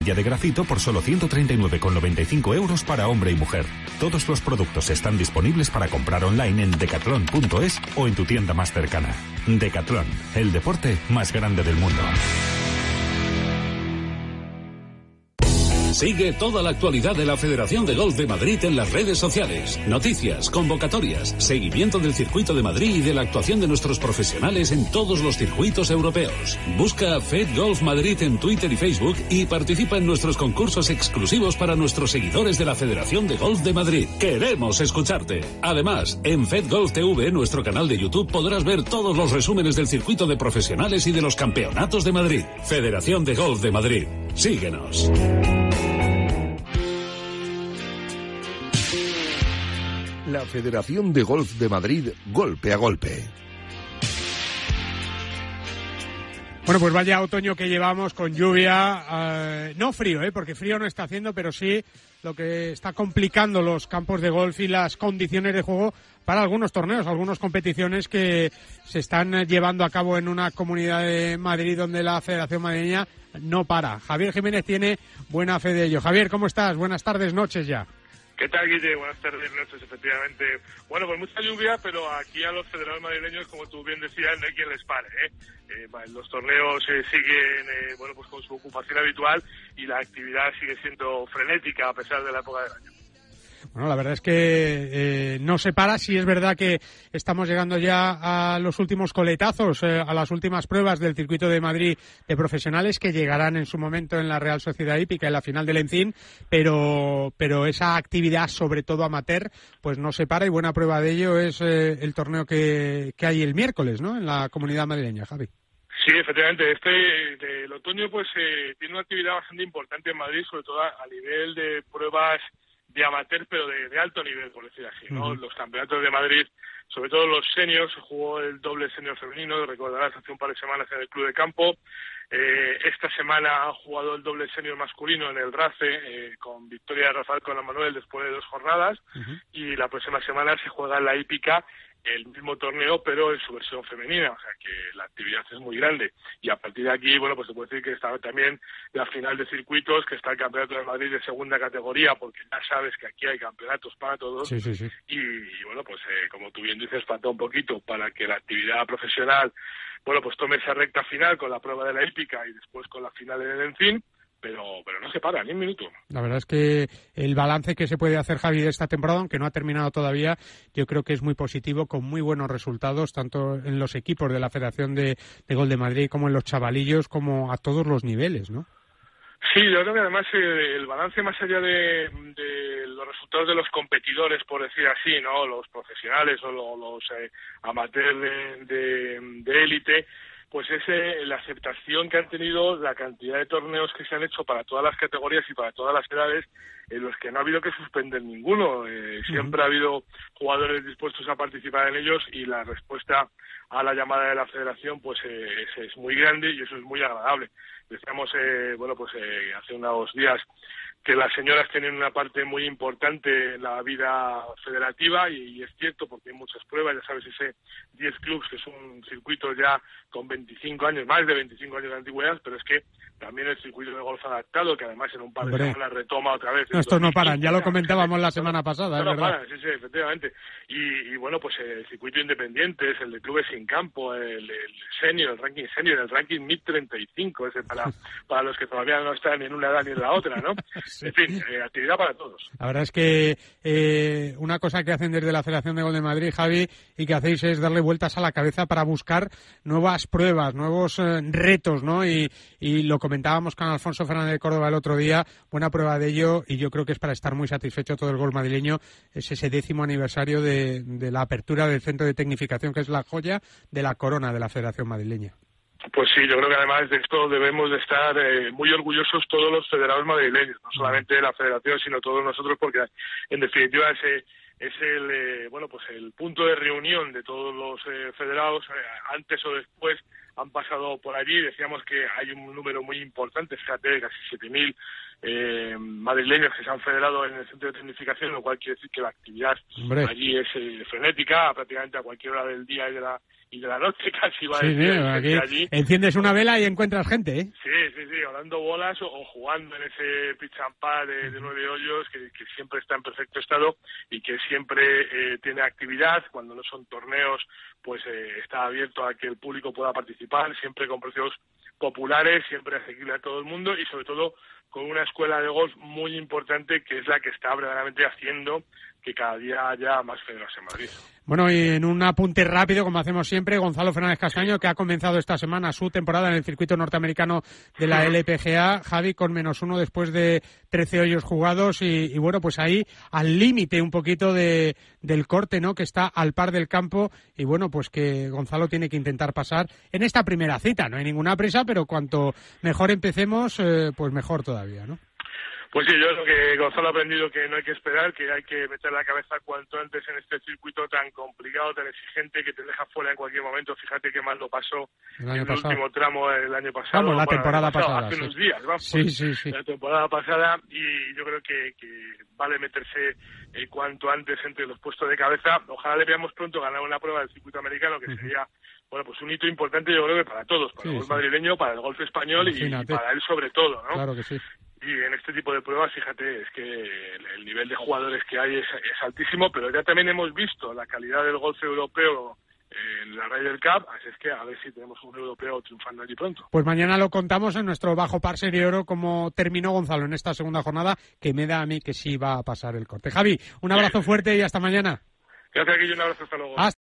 de grafito por solo 139,95 € para hombre y mujer. Todos los productos están disponibles para comprar online en decathlon.es o en tu tienda más cercana. Decathlon, el deporte más grande del mundo. Sigue toda la actualidad de la Federación de Golf de Madrid en las redes sociales. Noticias, convocatorias, seguimiento del circuito de Madrid y de la actuación de nuestros profesionales en todos los circuitos europeos. Busca Fed Golf Madrid en Twitter y Facebook y participa en nuestros concursos exclusivos para nuestros seguidores de la Federación de Golf de Madrid. Queremos escucharte. Además, en Fed Golf TV, nuestro canal de YouTube, podrás ver todos los resúmenes del circuito de profesionales y de los campeonatos de Madrid. Federación de Golf de Madrid. Síguenos. La Federación de Golf de Madrid, golpe a golpe. Bueno, pues vaya otoño que llevamos con lluvia, no frío, porque frío no está haciendo, pero sí lo que está complicando los campos de golf y las condiciones de juego para algunos torneos, algunas competiciones que se están llevando a cabo en una comunidad de Madrid donde la Federación Madrileña no para. Javier Jiménez tiene buena fe de ello. Javier, ¿cómo estás? Buenas tardes, noches ya. ¿Qué tal, Guille? Buenas tardes, noches, efectivamente. Bueno, pues mucha lluvia, pero aquí a los federados madrileños, como tú bien decías, no hay quien les pare, Los torneos siguen, pues con su ocupación habitual y la actividad sigue siendo frenética a pesar de la época del año. Bueno, la verdad es que no se para. Sí es verdad que estamos llegando ya a los últimos coletazos, a las últimas pruebas del circuito de Madrid de profesionales que llegarán en su momento en la Real Sociedad Hípica en la final del Encín, pero esa actividad, sobre todo amateur, pues no se para y buena prueba de ello es el torneo que hay el miércoles, ¿no?, en la comunidad madrileña, Javi. Sí, efectivamente. El otoño pues tiene una actividad bastante importante en Madrid, sobre todo a nivel de pruebas de amateur, pero de alto nivel, por decir así, ¿no? Uh-huh. Los campeonatos de Madrid, sobre todo los seniors, se jugó el doble senior femenino, recordarás, hace un par de semanas en el Club de Campo. Esta semana ha jugado el doble senior masculino en el RACE, con victoria de Rafael Conde Manuel después de 2 jornadas, uh-huh. Y la próxima semana se juega en la hípica el mismo torneo, pero en su versión femenina, o sea que la actividad es muy grande. Y a partir de aquí, bueno, pues se puede decir que está también la final de circuitos, que está el Campeonato de Madrid de segunda categoría, porque ya sabes que aquí hay campeonatos para todos. Sí, sí, sí. Y bueno, pues como tú bien dices, falta un poquito para que la actividad profesional, bueno, pues tome esa recta final con la prueba de la hípica y después con la final en el Encín. Pero no se para ni un minuto. La verdad es que el balance que se puede hacer, Javi, de esta temporada, aunque no ha terminado todavía, yo creo que es muy positivo, con muy buenos resultados, tanto en los equipos de la Federación de Golf de Madrid como en los chavalillos, como a todos los niveles, ¿no? Sí, yo creo que además el balance, más allá de los resultados de los competidores, por decir así, ¿no?, los profesionales o los amateurs de élite, pues es la aceptación que han tenido la cantidad de torneos que se han hecho para todas las categorías y para todas las edades, en los que no ha habido que suspender ninguno. Siempre ha habido jugadores dispuestos a participar en ellos y la respuesta a la llamada de la Federación pues es muy grande y eso es muy agradable. Decíamos, hace unos días que las señoras tienen una parte muy importante en la vida federativa y es cierto, porque hay muchas pruebas, ya sabes, ese 10 clubs, que es un circuito ya con 25 años, más de 25 años de antigüedad, pero es que también el circuito de golf adaptado, que además en un par de semanas retoma otra vez. No, estos no paran, ya lo comentábamos la semana pasada, es verdad. Paran, sí, efectivamente. Y bueno, pues el circuito independiente es el de clubes sin campo, el senior, el ranking senior, el ranking mid 35, ese para los que todavía no están en una edad ni en la otra, ¿no? Sí. En fin, actividad para todos. La verdad es que una cosa que hacen desde la Federación de Golf de Madrid, Javi, y que hacéis es darle vueltas a la cabeza para buscar nuevas pruebas, nuevos retos, ¿no? Y lo comentábamos con Alfonso Fernández de Córdoba el otro día, buena prueba de ello, y yo creo que es para estar muy satisfecho todo el golf madrileño, es ese 10º aniversario de la apertura del centro de tecnificación, que es la joya de la corona de la Federación madrileña. Pues sí, yo creo que además de esto debemos de estar muy orgullosos todos los federados madrileños, no solamente la Federación, sino todos nosotros, porque en definitiva es el punto de reunión de todos los federados. Antes o después han pasado por allí. Decíamos que hay un número muy importante, fíjate, casi 7.000 madrileños que se han federado en el centro de tecnificación, lo cual quiere decir que la actividad allí es frenética, prácticamente a cualquier hora del día y de la noche casi va a Sí, decir, aquí allí. enciendes una vela y encuentras gente, ¿eh? Sí, o dando bolas o jugando en ese pitch and pad de 9 hoyos que siempre está en perfecto estado y que siempre tiene actividad. Cuando no son torneos, pues está abierto a que el público pueda participar, siempre con precios populares, siempre asequible a todo el mundo y sobre todo con una escuela de golf muy importante que es la que está verdaderamente haciendo que cada día haya más federados en Madrid. Bueno, y en un apunte rápido, como hacemos siempre, Gonzalo Fernández Castaño, que ha comenzado esta semana su temporada en el circuito norteamericano de la LPGA, Javi, con -1 después de 13 hoyos jugados y bueno, pues ahí al límite un poquito del corte, ¿no?, que está al par del campo y bueno, pues que Gonzalo tiene que intentar pasar en esta primera cita. No hay ninguna prisa, pero cuanto mejor empecemos, pues mejor todavía, ¿no? Pues sí, yo creo que Gonzalo ha aprendido que no hay que esperar, que hay que meter la cabeza cuanto antes en este circuito tan complicado, tan exigente, que te deja fuera en cualquier momento. Fíjate que mal lo pasó en el último tramo el año pasado. Vamos, la temporada pasada. Hace unos días, vamos. Sí. La temporada pasada y yo creo que vale meterse cuanto antes entre los puestos de cabeza. Ojalá le veamos pronto ganar una prueba del circuito americano, que sería, bueno, pues un hito importante yo creo que para todos, para el golf madrileño, para el golf español y para él sobre todo, ¿no? Claro que sí. Y en este tipo de pruebas, fíjate, es que el nivel de jugadores que hay es altísimo, pero ya también hemos visto la calidad del golf europeo en la Ryder Cup, así es que a ver si tenemos un europeo triunfando allí pronto. Pues mañana lo contamos en nuestro Bajo Par Serie Oro cómo terminó Gonzalo en esta segunda jornada, que me da a mí que sí va a pasar el corte. Javi, un abrazo fuerte y hasta mañana. Gracias, Guillo, un abrazo, hasta luego.